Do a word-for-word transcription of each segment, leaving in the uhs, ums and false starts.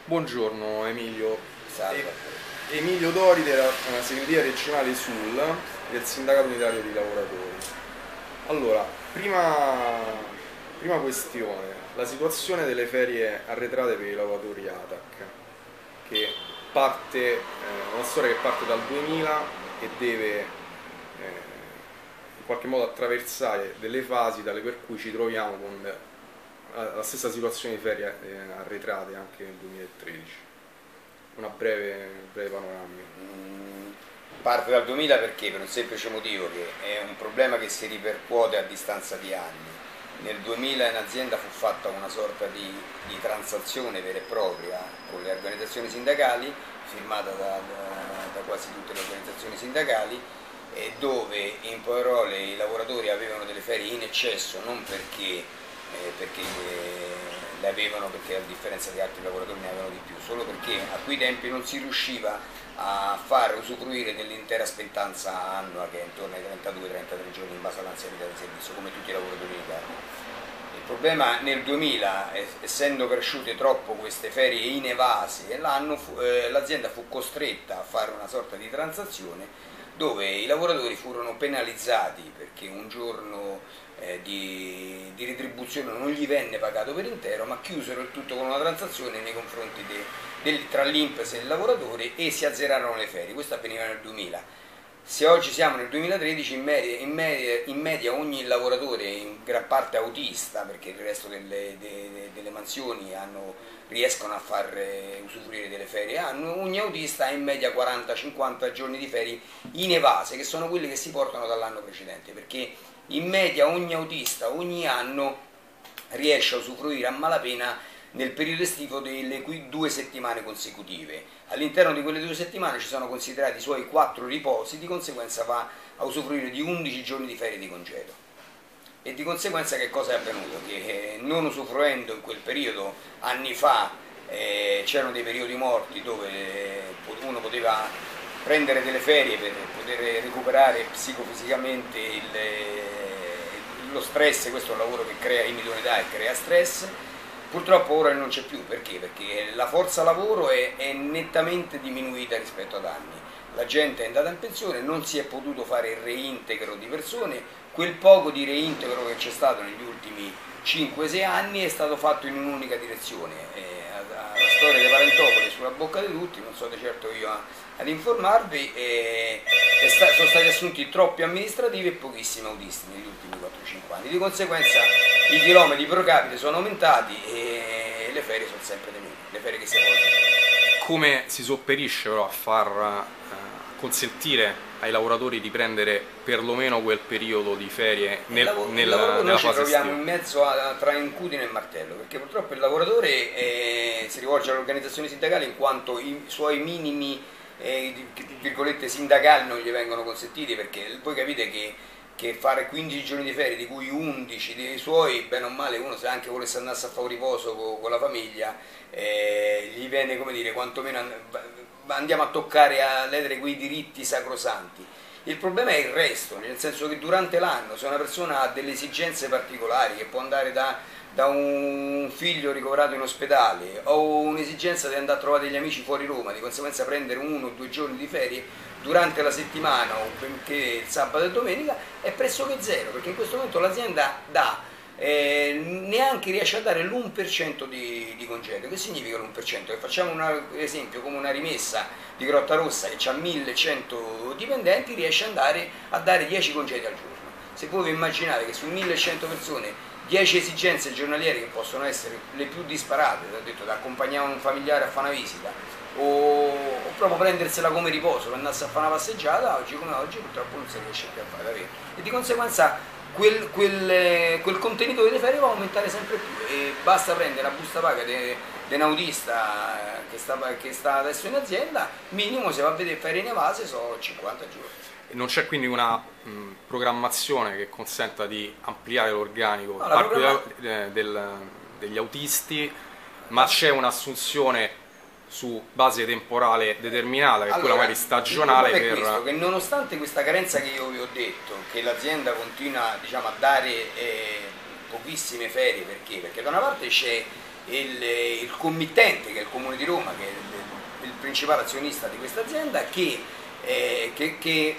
Buongiorno Emilio. Salve. E- Emilio Dori della eh, segreteria regionale S U L del Sindacato Unitario di Lavoratori. Allora, prima, prima questione, la situazione delle ferie arretrate per i lavoratori A T A C, che parte, eh, una storia che parte dal duemila e deve eh, in qualche modo attraversare delle fasi tale per cui ci troviamo con la stessa situazione di ferie eh, arretrate anche nel duemilatredici. Una breve, breve panoramica. Mm, parte dal duemila perché? Per un semplice motivo, che è un problema che si ripercuote a distanza di anni. Nel duemila in azienda fu fatta una sorta di, di transazione vera e propria con le organizzazioni sindacali, firmata da, da, da quasi tutte le organizzazioni sindacali, e dove in parole i lavoratori avevano delle ferie in eccesso, non perché, eh, perché eh, le avevano, perché a differenza di altri lavoratori ne avevano di più, solo perché a quei tempi non si riusciva a far usufruire dell'intera spettanza annua, che è intorno ai trentadue trentatré giorni in base all'anzianità di servizio, come tutti i lavoratori in Italia. Il problema nel duemila, essendo cresciute troppo queste ferie inevase, eh, l'azienda fu costretta a fare una sorta di transazione dove i lavoratori furono penalizzati perché un giorno eh, di, di retribuzione non gli venne pagato per intero, ma chiusero il tutto con una transazione nei confronti de, del, tra l'I N P S e il lavoratore, e si azzerarono le ferie. Questo avveniva nel duemila. Se oggi siamo nel duemilatredici, in media, in, media, in media ogni lavoratore, in gran parte autista, perché il resto delle, de, delle mansioni hanno, riescono a far eh, usufruire delle ferie, hanno, ogni autista ha in media quaranta cinquanta giorni di ferie in evase, che sono quelle che si portano dall'anno precedente, perché in media ogni autista ogni anno riesce a usufruire a malapena nel periodo estivo delle due settimane consecutive. All'interno di quelle due settimane ci sono considerati i suoi quattro riposi, di conseguenza va a usufruire di undici giorni di ferie di congedo. E di conseguenza che cosa è avvenuto? Che eh, non usufruendo in quel periodo, anni fa, eh, c'erano dei periodi morti dove eh, uno poteva prendere delle ferie per poter recuperare psicofisicamente il, eh, lo stress. Questo è un lavoro che crea immediatità e crea stress. Purtroppo ora non c'è più, perché? Perché la forza lavoro è, è nettamente diminuita rispetto ad anni. La gente è andata in pensione, non si è potuto fare il reintegro di persone, quel poco di reintegro che c'è stato negli ultimi cinque sei anni è stato fatto in un'unica direzione. Eh, la storia dei Parentopoli è sulla bocca di tutti, non so di certo io a, ad informarvi, eh, è sta, sono stati assunti troppi amministrativi e pochissimi autisti negli ultimi quattro cinque anni. Di conseguenza i chilometri pro capite sono aumentati e le ferie sono sempre le meno, le ferie che si possono. Come si sopperisce però a far eh, consentire ai lavoratori di prendere perlomeno quel periodo di ferie nel, lavoro, nel, lavoro, nella noi ci fase troviamo estiva? in mezzo a, tra incudine e martello, perché purtroppo il lavoratore eh, si rivolge alle organizzazioni sindacali in quanto i suoi minimi eh, virgolette sindacali non gli vengono consentiti, perché voi capite che che fare quindici giorni di ferie, di cui undici dei suoi, bene o male, uno se anche volesse andarsi a fare un riposo con, con la famiglia, eh, gli viene, come dire, quantomeno andiamo a toccare, a ledere quei diritti sacrosanti. Il problema è il resto, nel senso che durante l'anno, se una persona ha delle esigenze particolari, che può andare da, da un figlio ricoverato in ospedale, o un'esigenza di andare a trovare degli amici fuori Roma, di conseguenza prendere uno o due giorni di ferie durante la settimana, o benché il sabato e domenica, è pressoché zero, perché in questo momento l'azienda dà, eh, neanche riesce a dare l'uno per cento di, di congedo. Che significa l'uno per cento? Che facciamo un esempio come una rimessa di Grottarossa che ha millecento dipendenti, riesce ad andare a dare dieci congedi al giorno. Se voi vi immaginate che su millecento persone dieci esigenze giornaliere, che possono essere le più disparate, ho detto, da accompagnare un familiare a fare una visita, o, o proprio prendersela come riposo per andarsi a fare una passeggiata, oggi come oggi purtroppo non si riesce più a fare davvero, e di conseguenza quel, quel, quel contenitore di ferie va a aumentare sempre più, e basta prendere la busta paga di un autista che sta, che sta adesso in azienda, minimo se va a vedere ferie in evase sono cinquanta giorni. Non c'è quindi una mh, programmazione che consenta di ampliare l'organico no, programma... del, del, degli autisti, ma c'è un'assunzione su base temporale determinata, che è quella magari stagionale. Il per... è questo, che nonostante questa carenza che io vi ho detto, che l'azienda continua, diciamo, a dare eh, pochissime ferie, perché? Perché da una parte c'è il, il committente, che è il Comune di Roma, che è il, il principale azionista di questa azienda, che, eh, che, che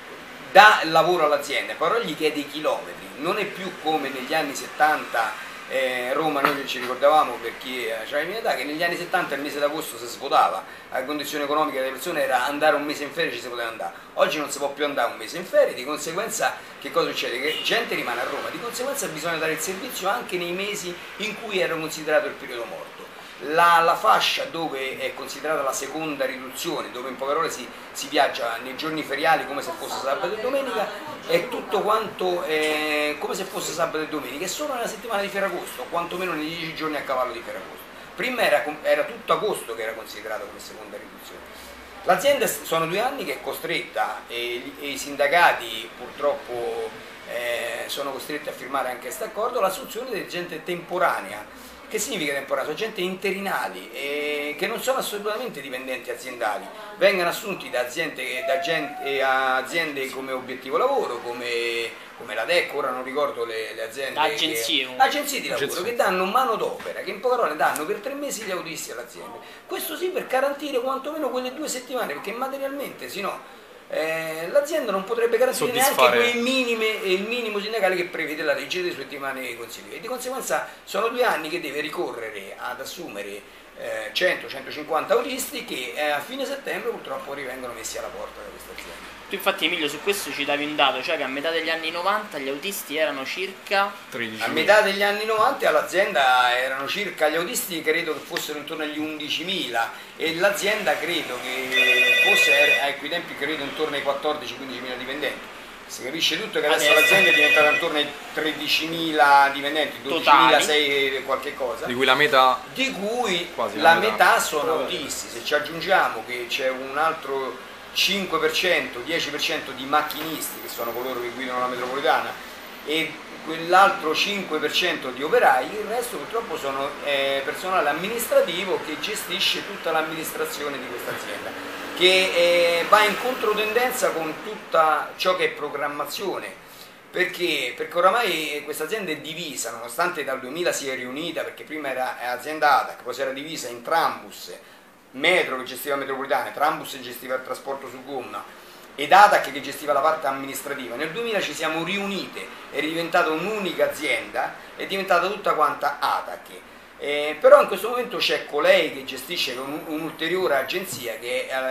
dà lavoro all'azienda, però gli chiede i chilometri, non è più come negli anni settanta. Eh, Roma, noi ci ricordavamo, per chi c'era la mia età, che negli anni settanta il mese d'agosto si svuotava, la condizione economica delle persone era andare un mese in ferie, ci si poteva andare. Oggi non si può più andare un mese in ferie, di conseguenza che cosa succede? Che gente rimane a Roma, di conseguenza bisogna dare il servizio anche nei mesi in cui era considerato il periodo morto. La, la fascia dove è considerata la seconda riduzione, dove in poche parole si, si viaggia nei giorni feriali come se fosse sabato e domenica, è tutto quanto eh, come se fosse sabato e domenica, e solo nella settimana di Ferragosto, o quantomeno nei dieci giorni a cavallo di Ferragosto. Prima era, era tutto agosto che era considerato come seconda riduzione. L'azienda sono due anni che è costretta, e, e i sindacati purtroppo eh, sono costretti a firmare anche questo accordo, l'assunzione di gente temporanea. Che significa temporanea? Sono gente interinali, eh, che non sono assolutamente dipendenti aziendali, vengono assunti da aziende, da gente, aziende come Obiettivo Lavoro, come, come la D E C, ora non ricordo le, le aziende, agenzie, che, agenzie di lavoro, agenzie. che danno manodopera, che in poche parole danno per tre mesi gli autisti all'azienda. Questo sì, per garantire quantomeno quelle due settimane, perché materialmente se no Eh, l'azienda non potrebbe garantire neanche quei minime, il minimo sindacale che prevede la legge delle settimane consigliere, e di conseguenza sono due anni che deve ricorrere ad assumere eh, cento centocinquanta autisti che eh, a fine settembre purtroppo rivengono messi alla porta da questa azienda. Tu infatti, Emilio, su questo ci davi un dato, cioè che a metà degli anni novanta gli autisti erano circa tredici. A metà degli anni novanta all'azienda erano circa, gli autisti credo che fossero intorno agli undicimila, e l'azienda credo che fosse, a quei tempi credo intorno ai quattordici quindicimila dipendenti. Si capisce tutto che adesso, Adesso. l'azienda è diventata intorno ai tredicimila dipendenti, dodicimilasei e qualche cosa, Di cui la metà di cui quasi la la metà. metà sono autisti. Se ci aggiungiamo che c'è un altro cinque per cento, dieci per cento di macchinisti, che sono coloro che guidano la metropolitana, e quell'altro cinque per cento di operai, il resto purtroppo sono eh, personale amministrativo che gestisce tutta l'amministrazione di questa azienda, che eh, va in controtendenza con tutta ciò che è programmazione. Perché? Perché oramai questa azienda è divisa, nonostante dal duemila si è riunita, perché prima era azienda A T A C, poi si era divisa in Trambus, Metro che gestiva la metropolitana, Trambus che gestiva il trasporto su gomma, ed A T A C che gestiva la parte amministrativa. Nel duemila ci siamo riunite, è diventata un'unica azienda, è diventata tutta quanta A T A C. Eh, però in questo momento c'è colei che gestisce un'ulteriore agenzia, che è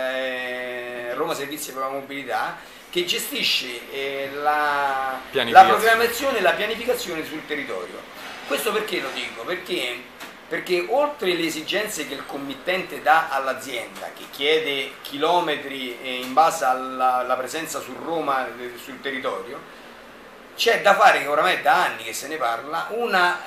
eh, Roma Servizi per la Mobilità, che gestisce eh, la, la programmazione e la pianificazione sul territorio. Questo perché lo dico? Perché, perché oltre le esigenze che il committente dà all'azienda, che chiede chilometri eh, in base alla, alla presenza su Roma, eh, sul territorio, c'è da fare, che oramai è da anni che se ne parla, una,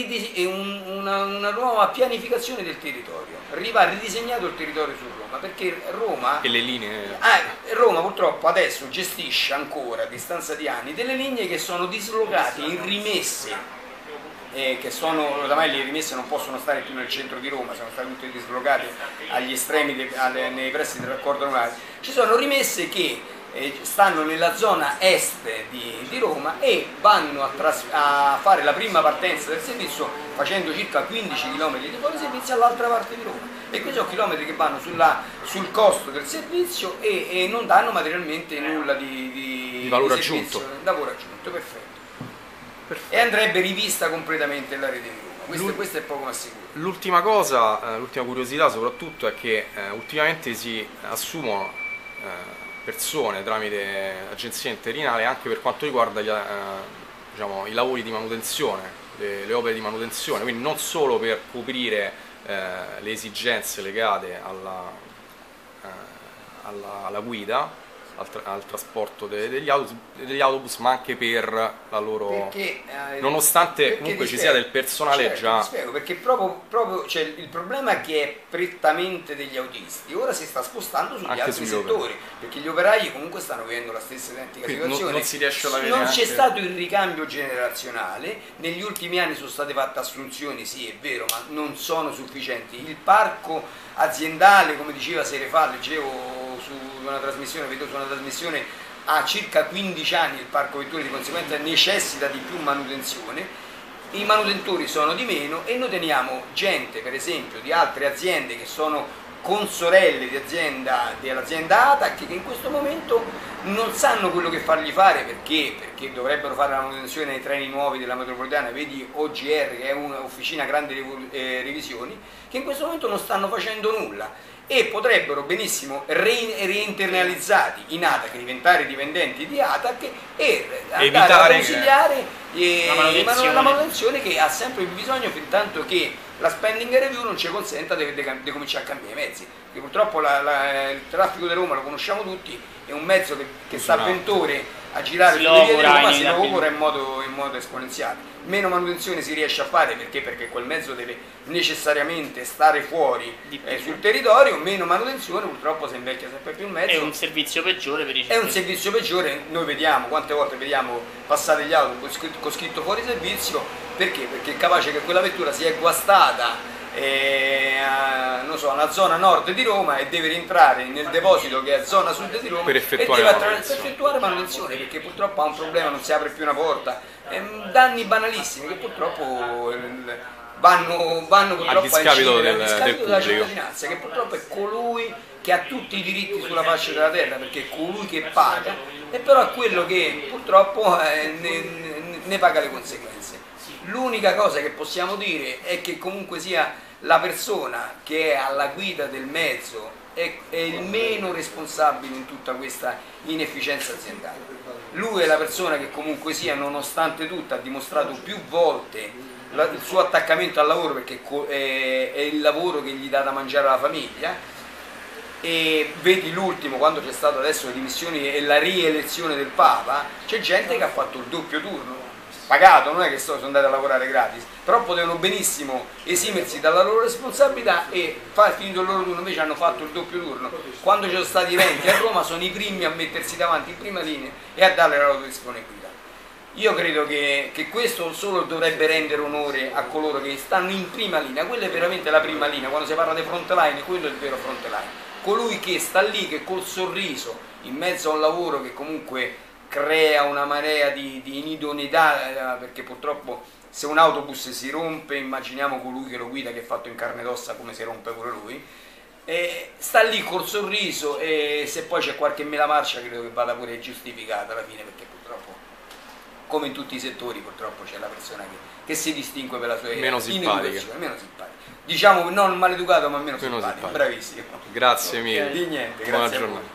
una, una nuova pianificazione del territorio. Va ridisegnato il territorio su Roma, perché Roma, e le linee. Ah, Roma purtroppo adesso gestisce ancora, a distanza di anni, delle linee che sono dislocate in rimesse, eh, che sono, oramai le rimesse non possono stare più nel centro di Roma, sono state tutte dislocate agli estremi, de, alle, nei pressi del raccordo anulare. Ci sono rimesse che stanno nella zona est di, di Roma e vanno a, tras, a fare la prima partenza del servizio facendo circa quindici chilometri di fuori servizio all'altra parte di Roma, e questi sono chilometri che vanno sulla, sul costo del servizio e, e non danno materialmente nulla di, di, di valore di servizio, aggiunto. Lavoro aggiunto, perfetto. Perfetto. E andrebbe rivista completamente la rete di Roma, questo, questo è poco ma sicuro. L'ultima cosa, l'ultima curiosità soprattutto è che eh, ultimamente si assumono eh, persone tramite agenzie interinali anche per quanto riguarda gli, eh, diciamo, i lavori di manutenzione, le, le opere di manutenzione, quindi non solo per coprire eh, le esigenze legate alla, eh, alla, alla guida, al, tra, al trasporto de, degli, autobus, degli autobus, ma anche per la loro... Perché, eh, nonostante perché comunque ci spiego, sia del personale, certo, già... Ti spiego, perché proprio, proprio cioè, il problema che è prettamente degli autisti ora si sta spostando sugli anche altri sugli settori, operi. Perché gli operai comunque stanno vivendo la stessa identica Quindi situazione. Non, non si riesce ad avere non anche... c'è stato il ricambio generazionale, negli ultimi anni sono state fatte assunzioni, sì è vero, ma non sono sufficienti. Il parco aziendale, come diceva Sere fa, leggevo su una trasmissione, vedo su una trasmissione, ha circa quindici anni il parco vetture, di conseguenza necessita di più manutenzione, i manutentori sono di meno e noi teniamo gente, per esempio, di altre aziende che sono consorelle di azienda, dell'azienda A T A C, che in questo momento non sanno quello che fargli fare. Perché? Perché dovrebbero fare la manutenzione dei treni nuovi della metropolitana, vedi O G R, che è un'officina grandi eh, revisioni, che in questo momento non stanno facendo nulla e potrebbero benissimo reinternalizzati in A T A C, diventare dipendenti di A T A C e andare evitare a consigliare che... la, manutenzione. la manutenzione, che ha sempre più bisogno, fin tanto che la spending review non ci consenta di, di, di cominciare a cambiare i mezzi, perché purtroppo la, la, il traffico di Roma lo conosciamo tutti, è un mezzo che, che sta a venti ore a girare sulle vie di Roma, si logora in modo, in modo esponenziale. Meno manutenzione si riesce a fare, perché? Perché quel mezzo deve necessariamente stare fuori eh, sul territorio, meno manutenzione, purtroppo si invecchia sempre più il mezzo. È un servizio peggiore per i cittadini. È un servizio peggiore, noi vediamo, quante volte vediamo passare gli auto con scritto, con scritto fuori servizio, perché? Perché è capace che quella vettura sia guastata eh, a, non so, alla zona nord di Roma e deve rientrare nel deposito che è a zona sud di Roma per effettuare, e deve manutenzione. per effettuare manutenzione, perché purtroppo ha un problema, non si apre più una porta, eh, danni banalissimi che purtroppo eh, vanno, vanno purtroppo a discapito a del, a discapito del della pubblico, cittadinanza, che purtroppo è colui che ha tutti i diritti sulla faccia della terra, perché è colui che paga, e però è quello che purtroppo eh, ne, ne, ne paga le conseguenze. L'unica cosa che possiamo dire è che comunque sia la persona che è alla guida del mezzo è, è il meno responsabile in tutta questa inefficienza aziendale. Lui è la persona che comunque sia, nonostante tutto, ha dimostrato più volte la, il suo attaccamento al lavoro, perché è, è il lavoro che gli dà da mangiare alla famiglia. E vedi l'ultimo, quando c'è stato adesso le dimissioni e la rielezione del Papa, c'è gente che ha fatto il doppio turno, pagato, non è che sono andati a lavorare gratis, però potevano benissimo esimersi dalla loro responsabilità e far finito il loro turno, invece hanno fatto il doppio turno. Quando ci sono stati eventi a Roma sono i primi a mettersi davanti in prima linea e a dare la loro disponibilità. Io credo che, che questo solo dovrebbe rendere onore a coloro che stanno in prima linea, quella è veramente la prima linea, quando si parla di front line, quello è il vero front line. Colui che sta lì, che col sorriso, in mezzo a un lavoro che comunque crea una marea di, di inidoneità, perché purtroppo se un autobus si rompe, immaginiamo colui che lo guida, che è fatto in carne ed ossa, come si rompe pure lui, e sta lì col sorriso, e se poi c'è qualche mela marcia credo che vada pure giustificata alla fine, perché purtroppo, come in tutti i settori, purtroppo c'è la persona che, che si distingue per la sua meno simpatica. meno simpatica. Diciamo non maleducato, ma meno, meno simpatico. simpatico. Bravissimo. Grazie mille. Di niente, Buona grazie a voi. giornata.